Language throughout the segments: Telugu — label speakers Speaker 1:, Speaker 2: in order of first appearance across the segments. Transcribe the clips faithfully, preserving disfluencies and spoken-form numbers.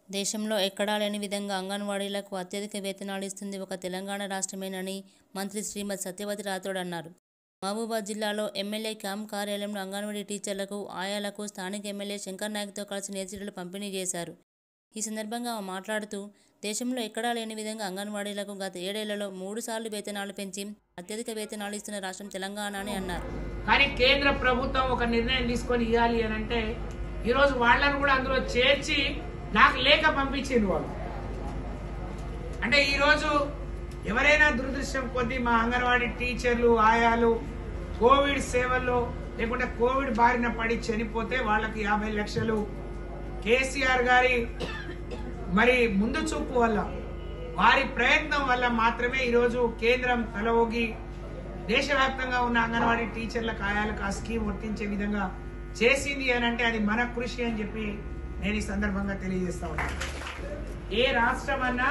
Speaker 1: దేశంలో ఎక్కడా లేని విధంగా అంగన్వాడీలకు అత్యధిక వేతనాలు ఇస్తుంది ఒక తెలంగాణ రాష్ట్రమేనని మంత్రి శ్రీమతి సత్యవతి రాథోడ్ అన్నారు. మహబూబాబాద్ జిల్లాలో ఎమ్మెల్యే క్యాంప్ కార్యాలయంలో అంగన్వాడీ టీచర్లకు, ఆయాలకు స్థానిక ఎమ్మెల్యే శంకర్ నాయక్తో కలిసి నేర్చీరలు పంపిణీ చేశారు. ఈ సందర్భంగా ఆమె మాట్లాడుతూ, దేశంలో ఎక్కడా లేని విధంగా అంగన్వాడీలకు గత ఏడేళ్లలో మూడు సార్లు వేతనాలు పెంచి అత్యధిక వేతనాలు ఇస్తున్న రాష్ట్రం తెలంగాణ అని అన్నారు.
Speaker 2: కానీ కేంద్ర ప్రభుత్వం ఒక నిర్ణయం తీసుకొని ఇవ్వాలి అని అంటే ఈరోజు వాళ్ళను కూడా అందులో చేర్చి నాకు లేఖ పంపించింది వాళ్ళు. అంటే ఈరోజు ఎవరైనా దురదృష్టం కొద్దీ మా అంగన్వాడీ టీచర్లు, ఆయాలు కోవిడ్ సేవల్లో లేకుంటే కోవిడ్ బారిన పడి చనిపోతే వాళ్ళకి యాభై లక్షలు కేసీఆర్ గారి మరి ముందు చూపు వల్ల, వారి ప్రయత్నం వల్ల మాత్రమే ఈరోజు కేంద్రం తలవొగి దేశవ్యాప్తంగా ఉన్న అంగన్వాడీ టీచర్లకు, ఆయాలకు ఆ స్కీమ్ వర్తించే విధంగా చేసింది అని అంటే అది మన కృషి అని చెప్పి నేను ఈ సందర్భంగా తెలియజేస్తా ఉన్నాను. ఏ రాష్ట్రం అన్నా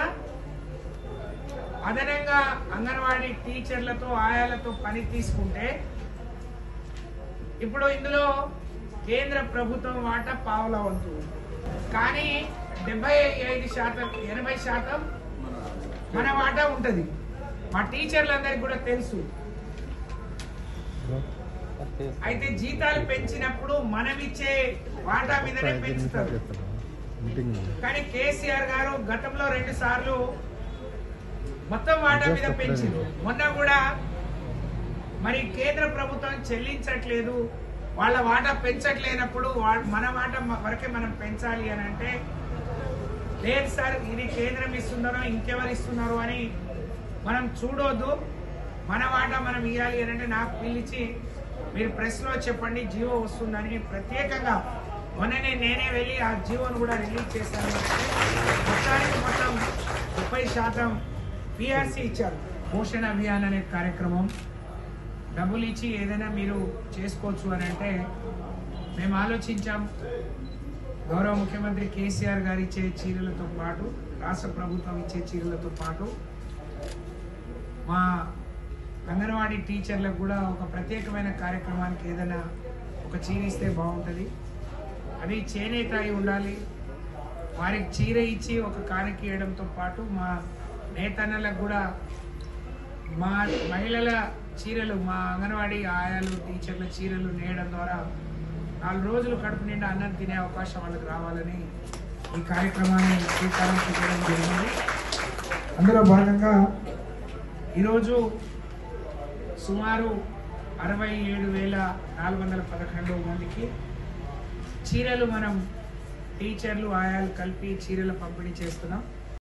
Speaker 2: అదనంగా అంగన్వాడీ టీచర్లతో, ఆయాలతో పని తీసుకుంటే ఇప్పుడు ఇందులో కేంద్ర ప్రభుత్వం వాటా పావుల వంతు, కానీ డెబ్బై ఐదు శాతం ఎనభై శాతం మన వాటా ఉంటది. మా టీచర్లందరికీ కూడా తెలుసు. అయితే జీతాలు పెంచినప్పుడు మనం ఇచ్చే వాటా మీదనే పెంచుతారు. కానీ కేసీఆర్ గారు గతంలో రెండు సార్లు మొత్తం వాటా మీద పెంచారు. మొన్న కూడా మరి కేంద్ర ప్రభుత్వం చెల్లించట్లేదు, వాళ్ళ వాటా పెంచట్లేనప్పుడు మన వాటా వరకే మనం పెంచాలి అని అంటే, లేదు సార్ ఇది కేంద్రం ఇస్తున్నారో ఇంకెవరు ఇస్తున్నారో అని మనం చూడొద్దు, మన వాటా మనం ఇవ్వాలి అని అంటే నాకు పిలిచి మీరు ప్రెస్ లో చెప్పండి జీవో వస్తుందని ప్రత్యేకంగా మొన్ననే నేనే వెళ్ళి ఆ జీవోను కూడా రిలీజ్ చేశాను. మొత్తానికి మొత్తం ముప్పై శాతం పిఆర్సీ ఇచ్చారు. పోషణ అభియాన్ అనే కార్యక్రమం డబ్బులు ఇచ్చి ఏదైనా మీరు చేసుకోవచ్చు అని అంటే మేము ఆలోచించాం. గౌరవ ముఖ్యమంత్రి కేసీఆర్ గారు ఇచ్చే చీరలతో పాటు, రాష్ట్ర ప్రభుత్వం ఇచ్చే చీరలతో పాటు మా అంగన్వాడీ టీచర్లకు కూడా ఒక ప్రత్యేకమైన కార్యక్రమానికి ఏదైనా ఒక చీర ఇస్తే బాగుంటుంది. అది చేనేత అయి ఉండాలి. వారికి చీర ఇచ్చి ఒక కానుక ఇవ్వడంతో పాటు మా నేతన్నలకు కూడా మా మహిళల చీరలు, మా అంగన్వాడీ ఆయాలు టీచర్ల చీరలు నేయడం ద్వారా నాలుగు రోజులు కడుపు నిండా అన్నం తినే అవకాశం వాళ్ళకి రావాలని ఈ కార్యక్రమాన్ని శ్రీకారం చుట్టడం జరిగింది. అందులో భాగంగా ఈరోజు సుమారు అరవై ఏడు వేల నాలుగు వందల పదకొండు మందికి చీరలు మనం టీచర్లు, ఆయాలు కలిపి చీరల పంపిణీ చేస్తున్నాం.